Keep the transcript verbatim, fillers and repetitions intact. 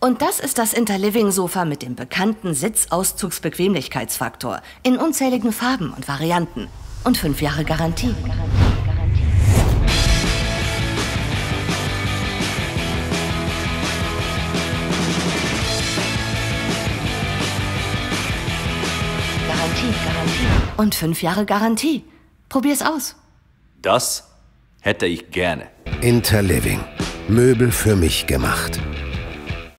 Und das ist das Interliving-Sofa mit dem bekannten Sitzauszugsbequemlichkeitsfaktor in unzähligen Farben und Varianten. Und fünf Jahre Garantie. Garantie, Garantie. Und fünf Jahre Garantie. Probier's aus. Das hätte ich gerne. Interliving. Möbel für mich gemacht.